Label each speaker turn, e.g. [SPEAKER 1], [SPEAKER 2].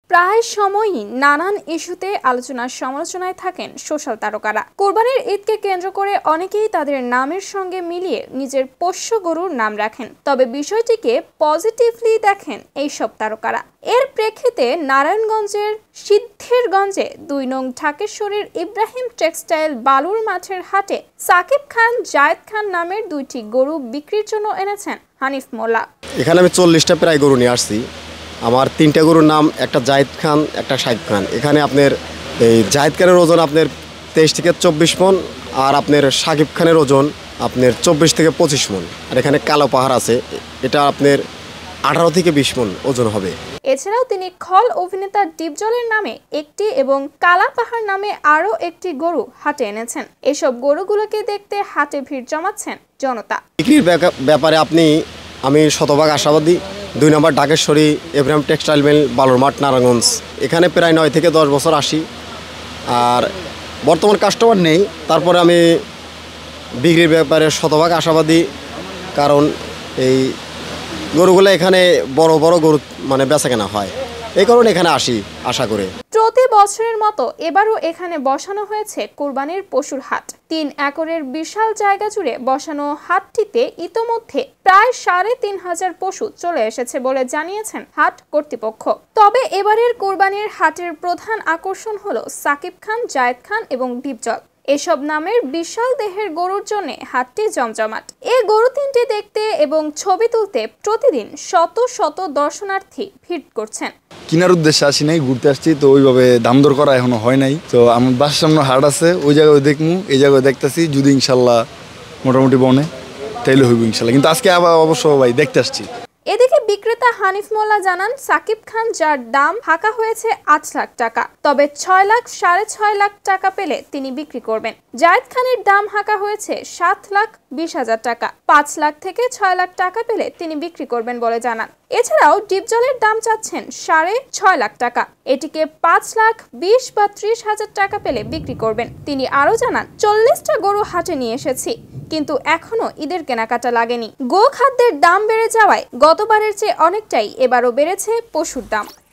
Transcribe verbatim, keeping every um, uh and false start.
[SPEAKER 1] প্রায় সময়ই নানান ইস্যুতে আলোচনার সমালোচনায় থাকেন সোশ্যাল তারকারা। কোরবানির ঈদকে কেন্দ্র করে অনেকেই তাদের নামের সঙ্গে মিলিয়ে নিজের পোষ্য গরুর নাম রাখেন, তবে বিষয়টিকে পজিটিভলি দেখেন এইসব তারকারা। এর প্রেক্ষিতে নারায়ণগঞ্জের সিদ্ধিরগঞ্জে দুই নং ঢাকেশ্বরীর ইব্রাহিম টেক্সটাইল বালুর মাঠের হাটে সাকিব খান, জায়েদ খান নামের দুইটি গরু বিক্রির জন্য এনেছেন হানিফ মোল্লা।
[SPEAKER 2] এখানে আমি চল্লিশটা প্রায় গরু নিয়ে আসছি। আমার তিনটা গরুর নাম, একটা জায়েদ খান, একটা সাকিব খান। এখানে আপনার এই জায়েদ খানের ওজন আপনার তেইশ থেকে চব্বিশ মন, আর আপনার সাকিব খানের ওজন আপনার চব্বিশ থেকে পঁচিশ মন। আর এখানে কালো পাহাড় আছে, এটা আপনার আঠারো থেকে বিশ মন ওজন হবে।
[SPEAKER 1] এছাড়াও তিনি খল অভিনেতা ডিপজলের নামে একটি এবং কালা পাহাড় নামে আরও একটি গরু হাটে এনেছেন। এসব গরুগুলোকে দেখতে হাটে ভিড় জমাচ্ছেন জনতা।
[SPEAKER 2] বিক্রির ব্যাপারে আপনি আমি শতভাগ আশাবাদী। দুই নম্বর ঢাকেশ্বরী ইব্রাহিম টেক্সটাইল মিল বালুর মাঠ, নারায়ণগঞ্জ। এখানে প্রায় নয় থেকে দশ বছর আসি, আর বর্তমান কাস্টমার নেই। তারপরে আমি বিক্রির ব্যাপারে শতভাগ আশাবাদী, কারণ এই গরুগুলো এখানে বড় বড় গরু মানে বেচা কেনা হয়, এই কারণে এখানে আসি আশা করে।
[SPEAKER 1] প্রতি বছরের মতো এবারও এখানে বসানো হয়েছে কোরবানির পশুর হাট। তিন একরের বিশাল জায়গা জুড়ে বসানো হাটটিতে ইতোমধ্যে প্রায় সাড়ে তিন হাজার পশু চলে এসেছে বলে জানিয়েছেন হাট কর্তৃপক্ষ। তবে এবারের কোরবানির হাটের প্রধান আকর্ষণ হলো সাকিব খান, জায়েদ খান এবং ডিপজল এসব নামের বিশাল দেহের গরুর জন্য হাটটি জমজমাট। এই গরু তিনটি দেখতে এবং ছবি তুলতে প্রতিদিন শত শত দর্শনার্থী ভিড় করছেন।
[SPEAKER 3] কেনার উদ্দেশ্যে আসি নাই, ঘুরতে আসছি, তো ওইভাবে দাম দর করা এখনো হয় নাই। তো আমার বাসার সামনে হাট আছে, ওই জায়গায় দেখমু, এই জায়গায় দেখতেছি। যদি ইনশাল্লাহ মোটামুটি বনে তাইলে হইব ইনশাল্লাহ, কিন্তু আজকে আবার অবশ্য ভাই দেখতে আসছি।
[SPEAKER 1] এদিকে বিক্রেতা হানিফ মোল্লা জানান, সাকিব খান যার দাম হাঁকা হয়েছে আট লাখ টাকা, তবে ছয় লাখ সাড়ে ছয় লাখ টাকা পেলে তিনি বিক্রি করবেন। জায়েদ খানের দাম হাঁকা হয়েছে সাত লাখ বিশ হাজার টাকা, পাঁচ লাখ থেকে ছয় লাখ টাকা পেলে তিনি বিক্রি করবেন বলে জানান। এছাড়াও ডিপজলের দাম চাচ্ছেন সাড়ে ছয় লাখ টাকা, এটিকে পাঁচ লাখ বিশ বা ত্রিশ হাজার টাকা পেলে বিক্রি করবেন। তিনি আরো জানান, চল্লিশটা গরু হাটে নিয়ে এসেছি, কিন্তু এখনো ঈদের কেনাকাটা লাগেনি। গো খাদ্যের দাম বেড়ে যাওয়ায় গতবারের চেয়ে অনেকটাই এবারও বেড়েছে পশুর দাম।